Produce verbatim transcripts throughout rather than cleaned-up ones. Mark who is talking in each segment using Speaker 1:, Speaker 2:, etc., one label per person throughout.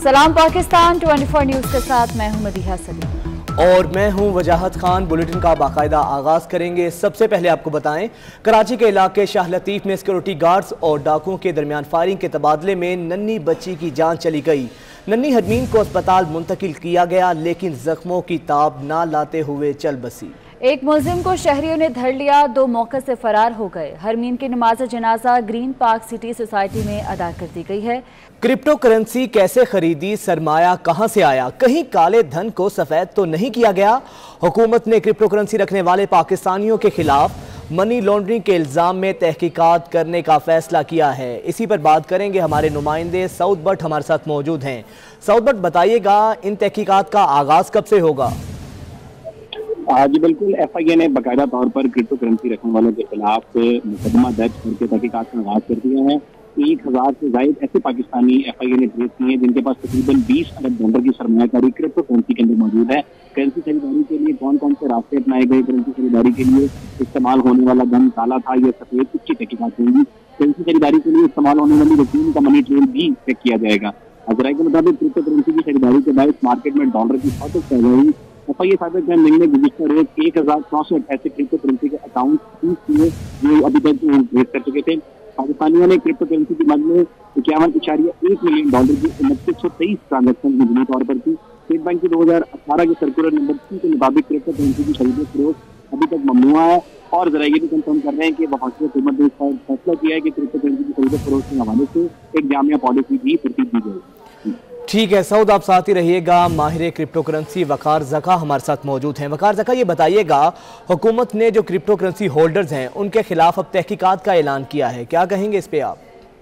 Speaker 1: सलाम पाकिस्तान चौबीस न्यूज़ के साथ मैं हूं मदीहा सलीम
Speaker 2: और मैं हूं वजाहत खान। बुलेटिन का बाकायदा आगाज करेंगे। सबसे पहले आपको बताएं, कराची के इलाके शाह लतीफ में सिक्योरिटी गार्ड्स और डाकुओं के दरमियान फायरिंग के तबादले में नन्ही बच्ची की जान चली गई। नन्ही हरमीन को अस्पताल मुंतकिल किया गया, लेकिन जख्मों की ताब ना लाते हुए चल बसी।
Speaker 1: एक मुलजिम को शहरियों ने धर लिया, दो मौके से फरार हो गए। हरमीन की नमाज जनाजा ग्रीन पार्क सिटी सोसाइटी में अदा कर दी गई है।
Speaker 2: क्रिप्टो करेंसी कैसे खरीदी, सरमाया कहां से आया, कहीं काले धन को सफेद तो नहीं किया गया। हुकूमत ने क्रिप्टो करेंसी रखने वाले पाकिस्तानियों के खिलाफ मनी लॉन्ड्रिंग के इल्जाम में तहकीकात करने का फैसला किया है। इसी पर बात करेंगे, हमारे नुमाइंदे सऊद बट हमारे साथ मौजूद हैं। सऊद बट, बताइएगा इन तहकीकात का आगाज कब से होगा?
Speaker 3: जी बिल्कुल, एफ आई ए ने बाकायदा तौर पर क्रिप्टो करेंसी रखने वालों के खिलाफ मुकदमा दर्ज करके तहकीकात का आगाज कर दिया है। एक हजार से ज्यादा ऐसे पाकिस्तानी एफ आई ए ने ट्रेस किए हैं जिनके पास तकरीबन बीस अरब डॉलर की सरमायाकारी क्रिप्टो करेंसी के अंदर मौजूद है। करेंसी खरीदारी के लिए कौन कौन से रास्ते अपनाए गए, करेंसी खरीदारी के लिए इस्तेमाल होने वाला धन काला था या सफेद, इसकी तहकीकात होगी। करेंसी खरीदारी के लिए इस्तेमाल होने वाली रकूम का मनी ट्रेल भी चेक किया जाएगा। अजराई के मुताबिक क्रिप्टो करेंसी की खरीदारी के बाद मार्केट में डॉलर की खपत कर रही एफ आई ए साबित है ने गुज़िश्ता रोज एक हजार चौसठ ऐसे क्रिप्टो करेंसी के अकाउंट सीज किए जो अभी तक ट्रेस कर चुके थे। पाकिस्तानियों ने क्रिप्टो करेंसी की मद में इक्यावन इशारिया एक मिलियन डॉलर की उनतीस सौ तेईस ट्रांजेक्शन मजमूई तौर पर की। स्टेट बैंक की दो हजार अठारह के सर्कुलर नंबर तीन के मुताबिक क्रिप्टो करेंसी की खरीद फरोख्त अभी तक ममनुआ है और जरा ये भी कंफर्म कर रहे हैं कि वफाकी हुकूमत ने इसका फैसला किया है कि क्रिप्टो करेंसी की खरीद फरोख्त के हवाले से एक जामिया पॉलिसी भी तरतीब दी जाएगी।
Speaker 2: ठीक है सऊद, आप साथ ही रहिएगा। माहिर क्रिप्टो करेंसी वकार ज़का हमारे साथ मौजूद हैं। वकार ज़का, ये बताइएगा, हुकूमत ने जो क्रिप्टो करेंसी होल्डर्स हैं उनके खिलाफ अब तहकीकात का ऐलान किया है, क्या कहेंगे इस पे आप?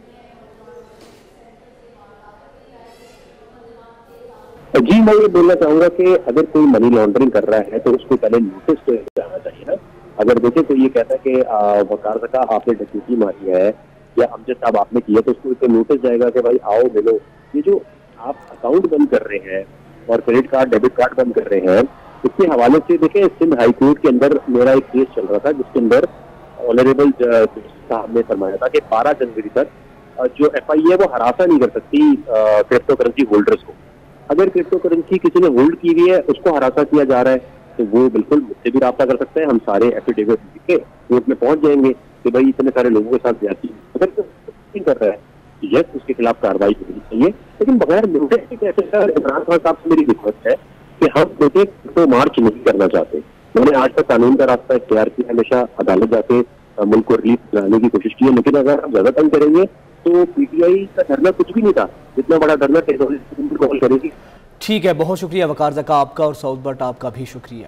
Speaker 4: जी, मैं ये बोलना चाहूंगा कि अगर कोई मनी लॉन्ड्रिंग कर रहा है तो उसको पहले नोटिस तो जाना चाहिए ना। अगर देखे तो ये कहता है कि वकार ज़का आपने डकैती मारी है या अमजद साहब आपने किया, तो उसको एक नोटिस जाएगा कि भाई आओ मिलो। ये जो आप अकाउंट बंद कर रहे हैं और क्रेडिट कार्ड डेबिट कार्ड बंद कर रहे हैं, इसके हवाले से देखें, सिंध हाई कोर्ट के अंदर मेरा एक केस चल रहा था जिसके अंदर ऑनरेबल साहब ने फरमाया था कि बारह जनवरी तक जो एफ आई ए वो हरासा नहीं कर सकती क्रिप्टो करेंसी होल्डर्स को। अगर क्रिप्टो करेंसी किसी ने होल्ड की हुई है, उसको हरासा किया जा रहा है, तो वो बिल्कुल मुझसे भी रब्ता कर सकते हैं। हम सारे एफिडेविट लिख के कोर्ट में पहुंच जाएंगे कि भाई इतने सारे लोगों के साथ ज्यादती अगर नहीं कर रहा है, यस उसके खिलाफ कार्रवाई होनी चाहिए, लेकिन बगैर नोटिस के कैसे? सर, इमरान खान साहब से मेरी रिक्वेस्ट है कि हम देखिए तो मार्च नहीं करना चाहते। मैंने आज तक कानून का रास्ता इख्तियार किया, हमेशा अदालत जाके मुल्क को रिलीफ दिलाने की कोशिश की है, लेकिन अगर हम ज्यादा तंग करेंगे तो पी टी आई का धरना कुछ भी नहीं था, जितना बड़ा धरना टेक्नोलॉजी कॉल करेगी।
Speaker 2: ठीक है, बहुत शुक्रिया वकार ज़का आपका और सऊद बट आपका भी शुक्रिया।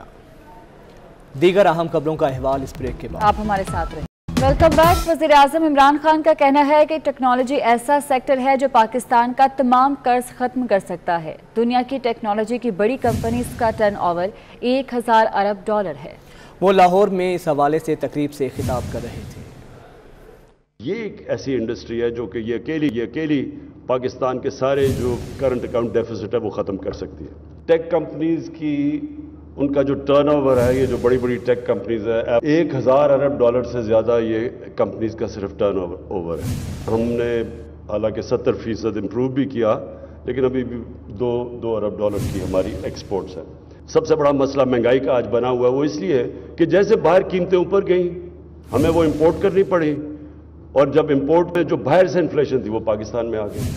Speaker 2: दीगर अहम खबरों का अहवाल इस ब्रेक के बाद।
Speaker 1: आप हमारे साथ रहे। Welcome back. वज़ीर आज़म इमरान खान का कहना है कि टेक्नोलॉजी ऐसा सेक्टर है जो पाकिस्तान का तमाम कर्ज खत्म कर सकता है। दुनिया की टेक्नोलॉजी की बड़ी कंपनीज का टर्नओवर एक हजार अरब डॉलर है।
Speaker 2: वो लाहौर में इस हवाले से तकरीब से खिताब कर रहे थे।
Speaker 5: ये एक ऐसी इंडस्ट्री है जो कि ये अकेली ये अकेली पाकिस्तान के सारे जो करंट अकाउंट डेफिसिट है वो ख़त्म कर सकती है। टेक कंपनीज की उनका जो टर्नओवर है, ये जो बड़ी बड़ी टेक कंपनीज है, एक हज़ार अरब डॉलर से ज़्यादा ये कंपनीज का सिर्फ टर्नओवर ओवर है। हमने हालांकि सत्तर फीसद इम्प्रूव भी किया, लेकिन अभी भी दो दो अरब डॉलर की हमारी एक्सपोर्ट्स है। सबसे बड़ा मसला महंगाई का आज बना हुआ है, वो इसलिए कि जैसे बाहर कीमतें ऊपर गई, हमें वो इम्पोर्ट करनी पड़ी, और जब इम्पोर्ट में जो बाहर से इन्फ्लेशन थी वो पाकिस्तान में आ गई।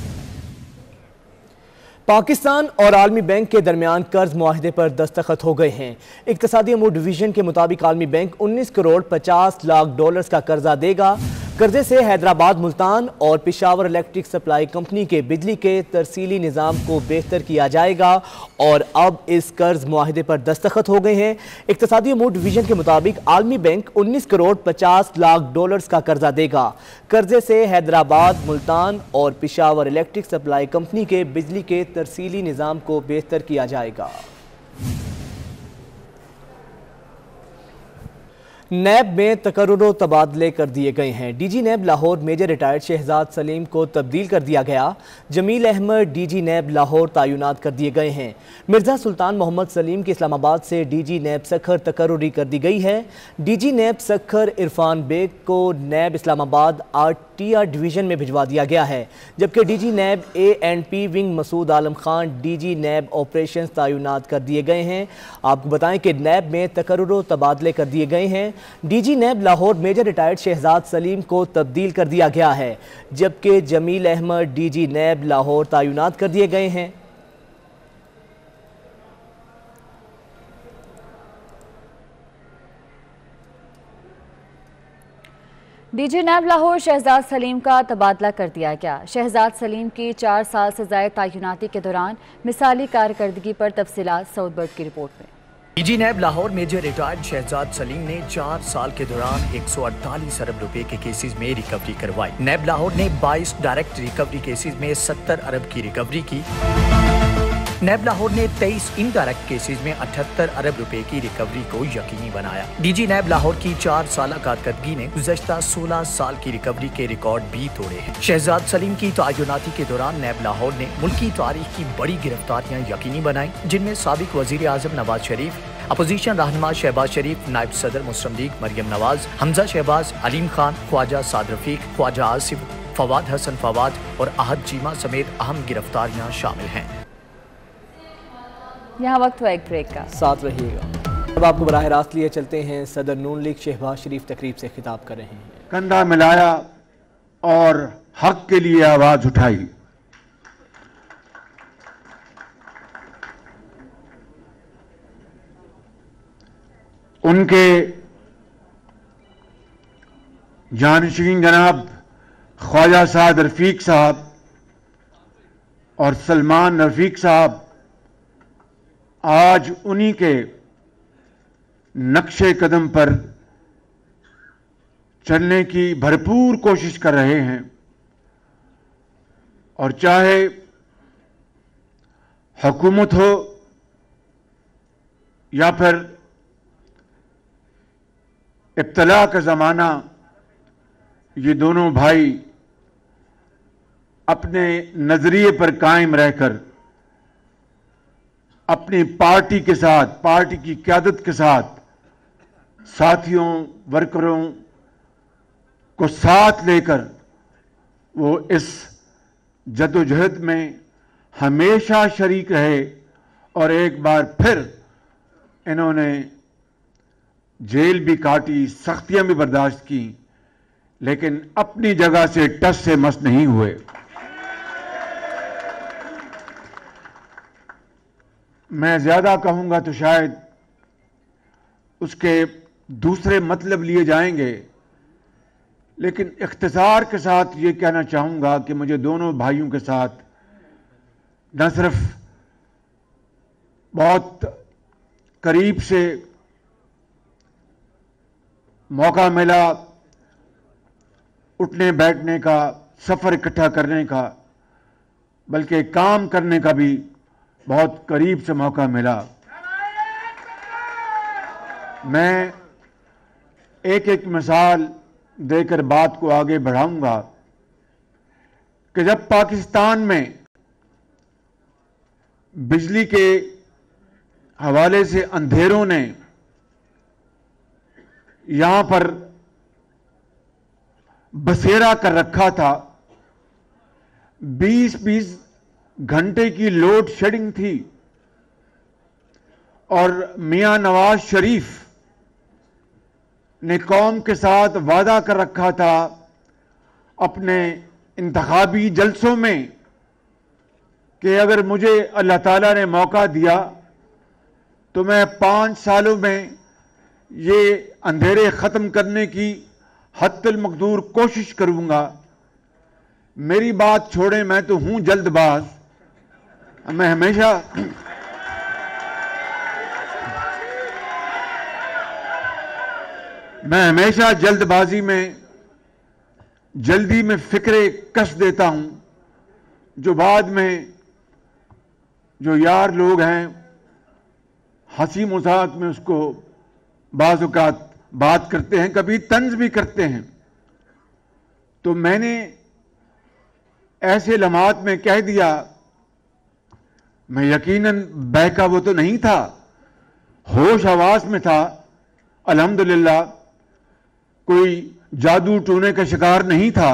Speaker 2: पाकिस्तान और आलमी बैंक के दरमियान कर्ज मुआहदे पर दस्तखत हो गए हैं। इक्तसादी अमूर डिवीजन के मुताबिक आलमी बैंक उन्नीस करोड़ पचास लाख डॉलर्स का कर्जा देगा। कर्जे से हैदराबाद, मुल्तान और पेशावर इलेक्ट्रिक सप्लाई कंपनी के बिजली के तरसीली निज़ाम को बेहतर किया जाएगा और अब इस कर्ज मुआहदे पर दस्तखत हो गए हैं। इक्तसादी अमूर डिवीजन के मुताबिक आलमी बैंक उन्नीस करोड़ पचास लाख डॉलर्स का कर्जा देगा। कर्जे से हैदराबाद, मुल्तान और पेशावर इलेक्ट्रिक सप्लाई कंपनी के बिजली के तरसीली निज़ाम को बेहतर किया जाएगा। नैब में तकर्रुर तबादले कर दिए गए हैं। DG NAB Lahore major retired Shahzad Saleem को तब्दील कर दिया गया। जमील अहमद डीजी नैब लाहौर तैनात कर दिए गए हैं। मिर्जा सुल्तान मोहम्मद सलीम की इस्लामाबाद से डीजी नैब सखर तकर्रुरी कर दी गई है। डीजी नैब सखर इरफान बेग को NAB Islamabad R T R division में भिजवा दिया गया है, जबकि DG NAB A and P wing Masood Alam Khan DG NAB operation तैनात कर दिए गए हैं। आपको बताएं कि नैब में तकर्रुर तबादले कर दिए गए हैं। DG NAB Lahore major retired Shahzad Saleem को तब्दील कर दिया गया है, जबकि जमील अहमद डीजी नैब लाहौर तैनात कर दिए गए हैं।
Speaker 1: डीजी नैब लाहौर शहजाद सलीम का तबादला कर दिया गया। शहजाद सलीम की चार साल से ज़ायद तैनाती के दौरान मिसाली कारकर्दगी पर तफसीलात सऊद बर्ड की रिपोर्ट में।
Speaker 6: DG NAB Lahore major retired Shahzad Saleem ने चार साल के दौरान एक सौ अड़तालीस अरब रुपए के केसेस में रिकवरी करवाई। नैब लाहौर ने बाईस डायरेक्ट रिकवरी केसेस में सत्तर अरब की रिकवरी की। नैब लाहौर ने तेईस इनडायरेक्ट केसेस में अठहत्तर अरब रुपए की रिकवरी को यकीनी बनाया। डीजी नैब लाहौर की चार साल कारकर्दगी ने गुज़श्ता सोलह साल की रिकवरी के रिकॉर्ड भी तोड़े हैं। शहजाद सलीम की तैनाती के दौरान नैब लाहौर ने मुल्की तारीख की बड़ी गिरफ्तारियां यकीनी बनाई, जिनमें साबिक वजीर आज़म नवाज शरीफ, अपोजिशन रहनुमा शहबाज शरीफ, नायब सदर मुस्लिम लीग मरियम नवाज, हमजा शहबाज, अलीम खान, ख्वाजा साद रफीक, ख्वाजा आसिफ, फवाद हसन फवाद और अहद चीमा समेत अहम गिरफ्तारियां शामिल हैं।
Speaker 1: यहाँ वक्त हुआ एक ब्रेक का,
Speaker 2: साथ रहिएगा। अब आपको बराह रास्त लिए चलते हैं। सदर नून लीग शहबाज शरीफ तकरीब से खिताब कर रहे हैं।
Speaker 7: कंधा मिलाया और हक के लिए आवाज उठाई। उनके जानशीन जनाब ख्वाजा साद रफीक साहब और सलमान रफीक साहब आज उन्हीं के नक्शे कदम पर चलने की भरपूर कोशिश कर रहे हैं और चाहे हुकूमत हो या फिर इब्तला का ज़माना, ये दोनों भाई अपने नजरिए पर कायम रहकर अपनी पार्टी के साथ, पार्टी की क़यादत के साथ साथियों, वर्करों को साथ लेकर वो इस जदोजहद में हमेशा शरीक रहे और एक बार फिर इन्होंने जेल भी काटी, सख्तियां भी बर्दाश्त की, लेकिन अपनी जगह से टस से मस नहीं हुए। मैं ज्यादा कहूंगा तो शायद उसके दूसरे मतलब लिए जाएंगे, लेकिन इख्तिसार के साथ ये कहना चाहूंगा कि मुझे दोनों भाइयों के साथ न सिर्फ बहुत करीब से मौका मिला उठने बैठने का, सफर इकट्ठा करने का, बल्कि काम करने का भी बहुत करीब से मौका मिला। मैं एक एक मिसाल देकर बात को आगे बढ़ाऊंगा कि जब पाकिस्तान में बिजली के हवाले से अंधेरों ने यहां पर बसेरा कर रखा था, बीस बीस घंटे की लोड शेडिंग थी और मियां नवाज शरीफ ने कौम के साथ वादा कर रखा था अपने इंतखाबी जलसों में कि अगर मुझे अल्लाह ताला ने मौका दिया तो मैं पांच सालों में ये अंधेरे खत्म करने की हद्दुल मकदूर कोशिश करूंगा। मेरी बात छोड़ें, मैं तो हूं जल्दबाज। मैं हमेशा मैं हमेशा जल्दबाजी में, जल्दी में फिक्रे कस देता हूं, जो बाद में जो यार लोग हैं हंसी मजाक में उसको बाज़ औक़ात बात करते हैं, कभी तंज भी करते हैं। तो मैंने ऐसे लम्हात में कह दिया, मैं यकीनन बहका वो तो नहीं था, होश हवास में था, अल्हम्दुलिल्लाह कोई जादू टूने का शिकार नहीं था।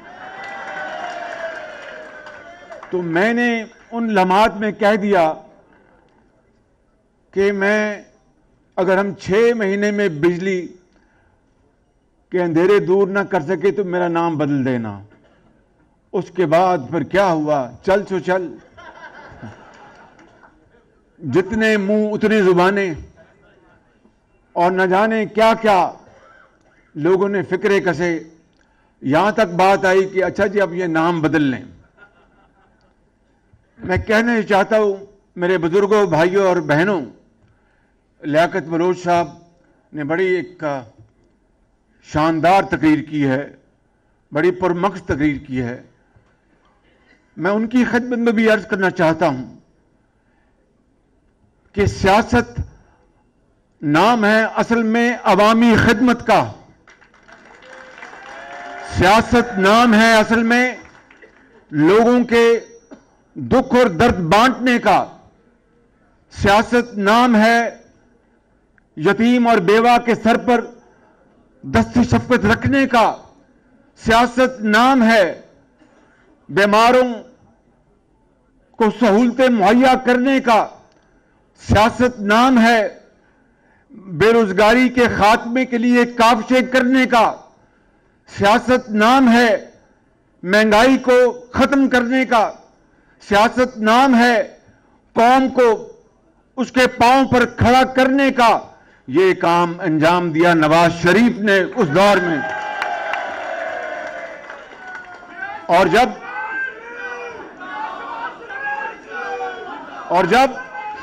Speaker 7: तो मैंने उन लम्हात में कह दिया कि मैं, अगर हम छह महीने में बिजली के अंधेरे दूर ना कर सके तो मेरा नाम बदल देना। उसके बाद फिर क्या हुआ, चल सो चल, जितने मुंह उतनी जुबानें, और न जाने क्या क्या लोगों ने फिक्रे कसे। यहां तक बात आई कि अच्छा जी अब ये नाम बदल लें। मैं कहना चाहता हूं मेरे बुजुर्गों, भाइयों और बहनों, लियाकत बलोच साहब ने बड़ी एक शानदार तकरीर की है, बड़ी पुरमक्स तकरीर की है। मैं उनकी खिदमत में भी अर्ज करना चाहता हूं कि सियासत नाम है असल में अवामी खिदमत का। सियासत नाम है असल में लोगों के दुख और दर्द बांटने का। सियासत नाम है यतीम और बेवा के सर पर दस्ती शफकत रखने का। सियासत नाम है बीमारों को सहूलतें मुहैया करने का। सियासत नाम है बेरोजगारी के खात्मे के लिए काविशें करने का। सियासत नाम है महंगाई को खत्म करने का। सियासत नाम है कौम को उसके पांव पर खड़ा करने का। ये काम अंजाम दिया नवाज शरीफ ने उस दौर में। और जब और जब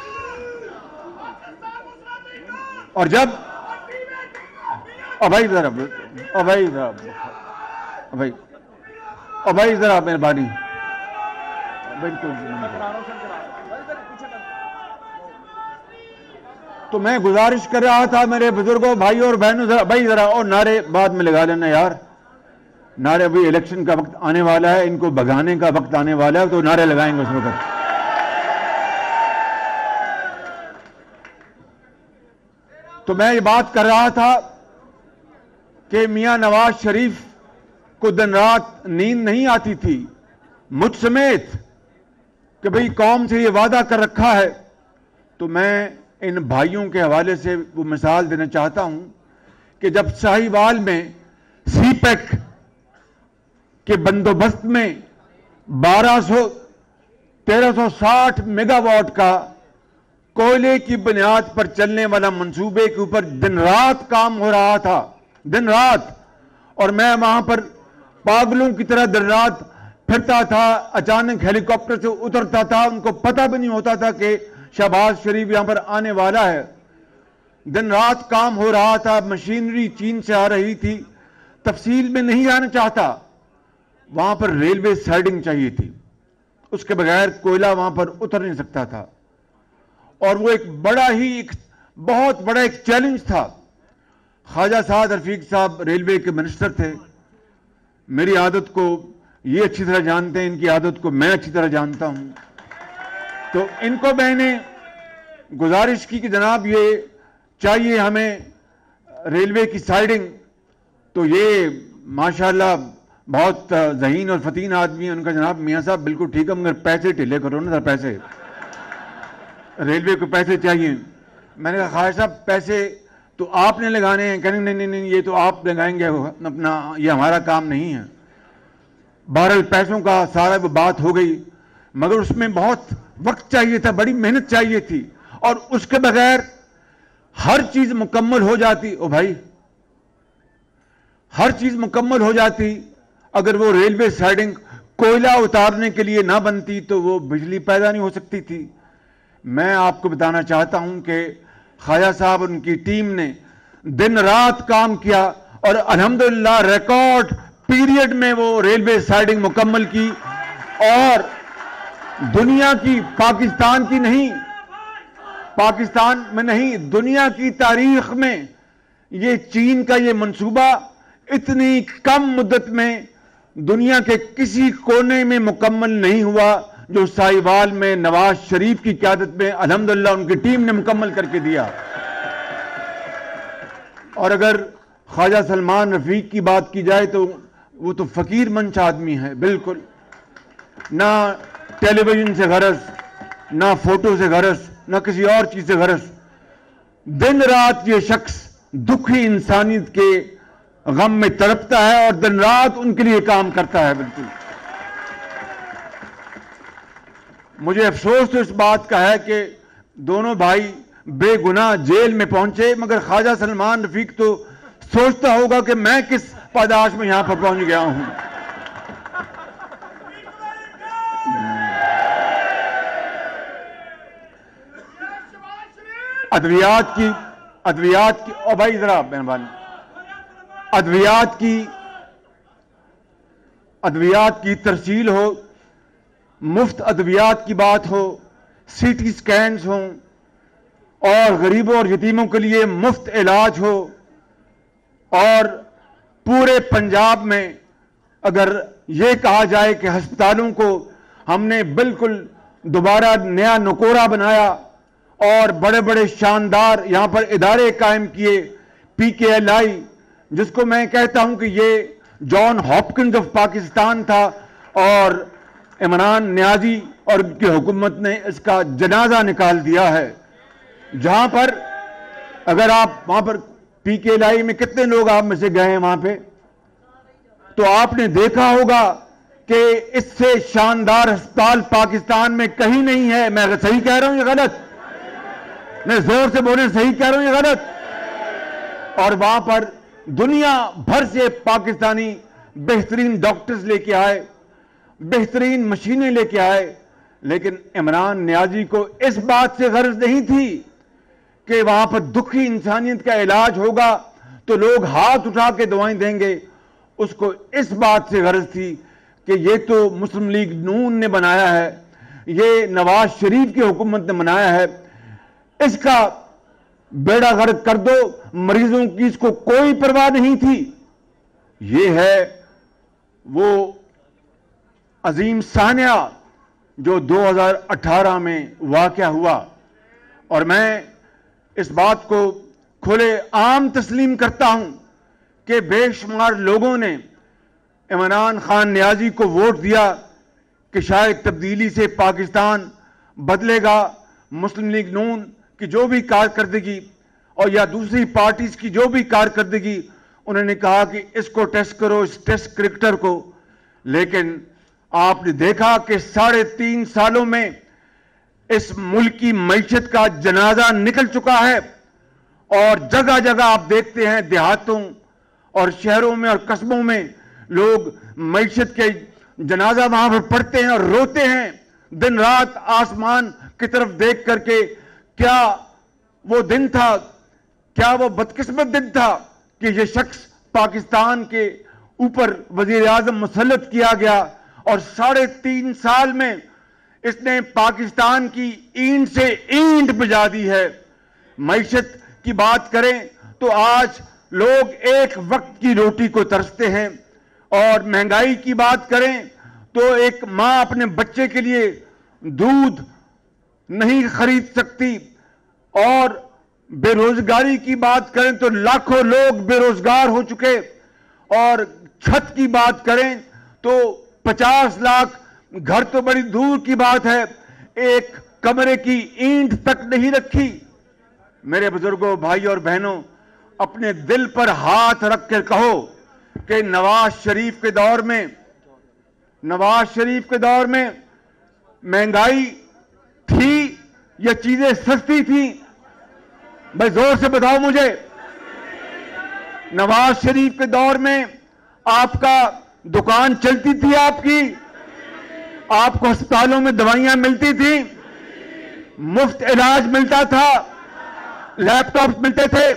Speaker 7: और जब अभाई जरा अभाई जरा अभाई अभाई जरा मेहरबानी, बिल्कुल। तो मैं गुजारिश कर रहा था मेरे बुजुर्गों, भाइयों और बहनों, जरा भाई जरा और नारे बाद में लगा लेना यार। नारे, अभी इलेक्शन का वक्त आने वाला है, इनको भगाने का वक्त आने वाला है, तो नारे लगाएंगे उस वक्त। तो मैं ये बात कर रहा था कि मियां नवाज शरीफ को दिन रात नींद नहीं आती थी, मुझ समेत, कि भाई कौम से ये वादा कर रखा है। तो मैं इन भाइयों के हवाले से वो मिसाल देना चाहता हूं कि जब साहिवाल में सीपेक के बंदोबस्त में बारह सौ तेरह सौ साठ मेगावाट का कोयले की बुनियाद पर चलने वाला मंसूबे के ऊपर दिन रात काम हो रहा था, दिन रात, और मैं वहां पर पागलों की तरह दिन रात फिरता था। अचानक हेलीकॉप्टर से उतरता था, उनको पता भी नहीं होता था कि शहबाज शरीफ यहां पर आने वाला है। दिन रात काम हो रहा था, मशीनरी चीन से आ रही थी। तफसील में नहीं जाना चाहता, वहां पर रेलवे साइडिंग चाहिए थी, उसके बगैर कोयला वहां पर उतर नहीं सकता था। और वो एक बड़ा ही एक बहुत बड़ा एक चैलेंज था। ख्वाजा साद रफीक साहब रेलवे के मिनिस्टर थे। मेरी आदत को ये अच्छी तरह जानते हैं, इनकी आदत को मैं अच्छी तरह जानता हूं। तो इनको मैंने गुजारिश की कि जनाब ये चाहिए हमें रेलवे की साइडिंग। तो ये माशाल्लाह बहुत ज़हीन और फतीन आदमी है। उनका जनाब मियां साहब बिल्कुल ठीक है, मगर पैसे ढीले करो ना, पैसे, रेलवे को पैसे चाहिए। मैंने कहा ख्वाजा साहब पैसे तो आपने लगाने हैं। कहने नहीं नहीं नहीं ये तो आप लगाएंगे अपना, ये हमारा काम नहीं है। बहरहाल पैसों का सारा वो बात हो गई, मगर उसमें बहुत वक्त चाहिए था, बड़ी मेहनत चाहिए थी, और उसके बगैर हर चीज मुकम्मल हो जाती। ओ भाई, हर चीज मुकम्मल हो जाती अगर वो रेलवे साइडिंग कोयला उतारने के लिए ना बनती तो वो बिजली पैदा नहीं हो सकती थी। मैं आपको बताना चाहता हूं कि ख्वाजा साहब उनकी टीम ने दिन रात काम किया और अल्हम्दुलिल्लाह रिकॉर्ड पीरियड में वो रेलवे साइडिंग मुकम्मल की। और दुनिया की, पाकिस्तान की नहीं, पाकिस्तान में नहीं, दुनिया की तारीख में ये चीन का ये मंसूबा इतनी कम मुद्दत में दुनिया के किसी कोने में मुकम्मल नहीं हुआ जो साहिवाल में नवाज शरीफ की क़यादत में अल्हम्दुलिल्लाह उनकी टीम ने मुकम्मल करके दिया। और अगर ख्वाजा सलमान रफीक की बात की जाए तो वो तो फकीर मंच आदमी है, बिल्कुल ना टेलीविजन से गरज, ना फोटो से गरज, ना किसी और चीज से गरज। दिन रात ये शख्स दुखी इंसानियत के गम में तड़पता है और दिन रात उनके लिए काम करता है। बिल्कुल मुझे अफसोस तो इस बात का है कि दोनों भाई बेगुनाह जेल में पहुंचे, मगर ख्वाजा सलमान रफीक तो सोचता होगा कि मैं किस पादाश में यहां पर पहुंच गया हूं। अद्वियात की अद्वियात की और भाई जरा मेहरबानी अद्वियात की अद्वियात की तरसील हो, मुफ्त अद्वियात की बात हो, सीटी स्कैन्स हों और गरीबों और यतीमों के लिए मुफ्त इलाज हो, और पूरे पंजाब में अगर यह कहा जाए कि अस्पतालों को हमने बिल्कुल दोबारा नया नकोरा बनाया और बड़े बड़े शानदार यहां पर इदारे कायम किए, पी के एल आई, जिसको मैं कहता हूं कि ये जॉन हॉपकिंस ऑफ पाकिस्तान था, और इमरान नियाजी और उनकी हुकूमत ने इसका जनाजा निकाल दिया है। जहां पर अगर आप वहां पर पी के एल आई में कितने लोग आप में से गए हैं वहां पे, तो आपने देखा होगा कि इससे शानदार अस्पताल पाकिस्तान में कहीं नहीं है। मैं सही कह रहा हूं या गलत? मैं जोर से बोले, सही कह रहा हूं या गलत? और वहां पर दुनिया भर से पाकिस्तानी बेहतरीन डॉक्टर्स लेके आए, बेहतरीन मशीनें लेके आए, लेकिन इमरान नियाजी को इस बात से गर्ज नहीं थी कि वहां पर दुखी इंसानियत का इलाज होगा तो लोग हाथ उठा के दवाएं देंगे। उसको इस बात से गर्ज थी कि ये तो मुस्लिम लीग नून ने बनाया है, ये नवाज शरीफ की हुकूमत ने बनाया है, इसका बेड़ा गर्क कर दो। मरीजों की इसको कोई परवाह नहीं थी। ये है वो अजीम सानिया जो दो हज़ार अठारह में वाक़या हुआ, और मैं इस बात को खुले आम तस्लीम करता हूं कि बेशुमार लोगों ने इमरान खान नियाजी को वोट दिया कि शायद तब्दीली से पाकिस्तान बदलेगा। मुस्लिम लीग नून की जो भी कारकर्दगी और या दूसरी पार्टीज की जो भी कारकर्दगी, उन्होंने कहा कि इसको टेस्ट करो, इस टेस्ट क्रिकेटर को। लेकिन आपने देखा कि साढ़े तीन सालों में इस मुल्क की मईशत का जनाजा निकल चुका है, और जगह जगह आप देखते हैं देहातों और शहरों में और कस्बों में लोग मईशत के जनाजा वहां पर पढ़ते हैं और रोते हैं दिन रात आसमान की तरफ देख करके। क्या वो दिन था, क्या वो बदकिस्मत दिन था कि ये शख्स पाकिस्तान के ऊपर वजीर आजम मुसल्लत किया गया, और साढ़े तीन साल में इसने पाकिस्तान की ईंट से ईंट बजा दी है। मईशत की बात करें तो आज लोग एक वक्त की रोटी को तरसते हैं, और महंगाई की बात करें तो एक मां अपने बच्चे के लिए दूध नहीं खरीद सकती, और बेरोजगारी की बात करें तो लाखों लोग बेरोजगार हो चुके, और छत की बात करें तो पचास लाख घर तो बड़ी दूर की बात है, एक कमरे की ईंट तक नहीं रखी। मेरे बुजुर्गों, भाई और बहनों, अपने दिल पर हाथ रख कर कहो कि नवाज शरीफ के दौर में नवाज शरीफ के दौर में महंगाई थी या चीजें सस्ती थी? भाई जोर से बताओ मुझे। नवाज शरीफ के दौर में आपका दुकान चलती थी, आपकी आपको अस्पतालों में दवाइयां मिलती थी, मुफ्त इलाज मिलता था, लैपटॉप मिलते थे।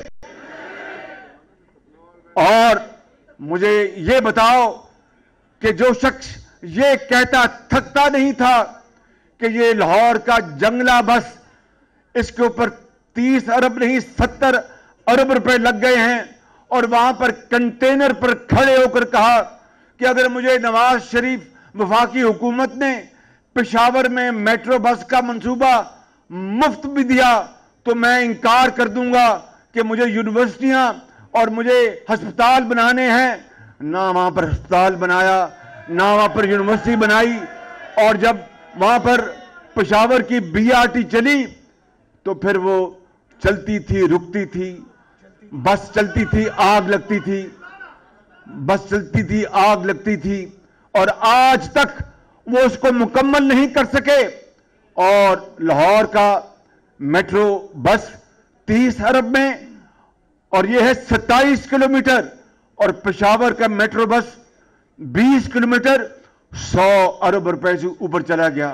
Speaker 7: और मुझे यह बताओ कि जो शख्स ये कहता थकता नहीं था कि ये लाहौर का जंगला बस, इसके ऊपर तीस अरब नहीं सत्तर अरब रुपए लग गए हैं और वहां पर कंटेनर पर खड़े होकर कहा कि अगर मुझे नवाज शरीफ वफाकी हुकूमत ने पेशावर में मेट्रो बस का मंसूबा मुफ्त भी दिया तो मैं इंकार कर दूंगा कि मुझे यूनिवर्सिटियां और मुझे अस्पताल बनाने हैं। ना वहां पर अस्पताल बनाया, ना वहां पर यूनिवर्सिटी बनाई। और जब वहां पर पेशावर की बीआरटी चली तो फिर वो चलती थी, रुकती थी, बस चलती थी, आग लगती थी, बस चलती थी, आग लगती थी, और आज तक वो उसको मुकम्मल नहीं कर सके। और लाहौर का मेट्रो बस तीस अरब में और ये है सत्ताईस किलोमीटर, और पेशावर का मेट्रो बस बीस किलोमीटर, सौ अरब रुपए से ऊपर चला गया।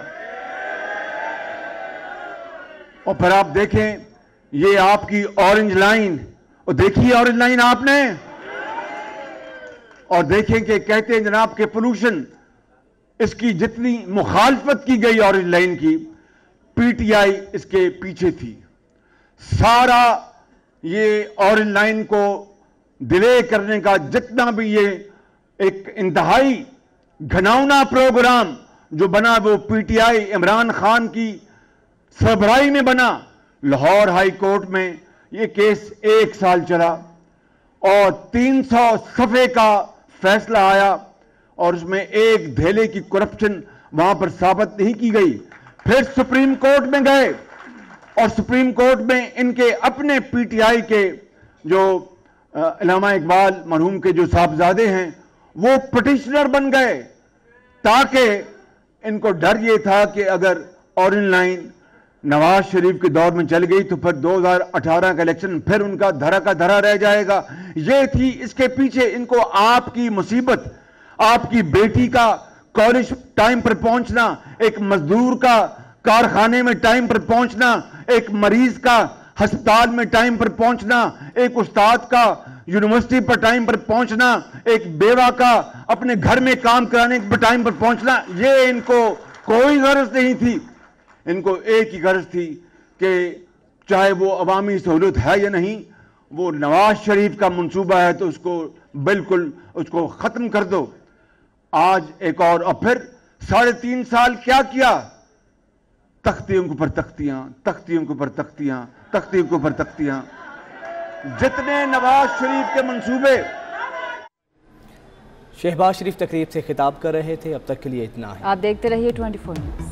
Speaker 7: और फिर आप देखें ये आपकी ऑरेंज लाइन, और देखिए ऑरेंज लाइन आपने, और देखें कि कहते हैं जनाब के पोल्यूशन, इसकी जितनी मुखालफत की गई ऑरेंज लाइन की, पीटीआई इसके पीछे थी। सारा ये ऑरेंज लाइन को डिले करने का जितना भी ये एक इंतहाई घिनौना प्रोग्राम जो बना वो पीटीआई इमरान खान की सरबराही में बना। लाहौर हाई कोर्ट में ये केस एक साल चला और तीन सौ सफ़े का फैसला आया और उसमें एक धेले की करप्शन वहां पर साबित नहीं की गई। फिर सुप्रीम कोर्ट में गए और सुप्रीम कोर्ट में इनके अपने पीटीआई के जो इलामा इकबाल मरहूम के जो साहबजादे हैं वो पिटिशनर बन गए, ताकि इनको डर ये था कि अगर ऑरेंज लाइन नवाज शरीफ के दौर में चल गई तो फिर दो हज़ार अठारह का इलेक्शन फिर उनका धरा का धरा रह जाएगा। ये थी इसके पीछे। इनको आपकी मुसीबत, आपकी बेटी का कॉलेज टाइम पर पहुंचना, एक मजदूर का कारखाने में टाइम पर पहुंचना, एक मरीज का अस्पताल में टाइम पर पहुंचना, एक उस्ताद का यूनिवर्सिटी पर टाइम पर पहुंचना, एक बेवा का अपने घर में काम कराने पर टाइम पर पहुंचना, ये इनको कोई गरज नहीं थी। इनको एक ही गरज थी कि चाहे वो अवामी सहूलत है या नहीं, वो नवाज शरीफ का मंसूबा है तो उसको बिल्कुल उसको खत्म कर दो। आज एक और, और फिर साढ़े तीन साल क्या किया? तख्तियों के ऊपर तख्तियां, तख्तियों के ऊपर तख्तियां, तख्तियों के ऊपर तख्तियां। जितने नवाज शरीफ के मंसूबे।
Speaker 2: शहबाज शरीफ तकरीब से खिताब कर रहे थे। अब तक के लिए इतना है।
Speaker 1: आप देखते रहिए ट्वेंटी फोर न्यूज़।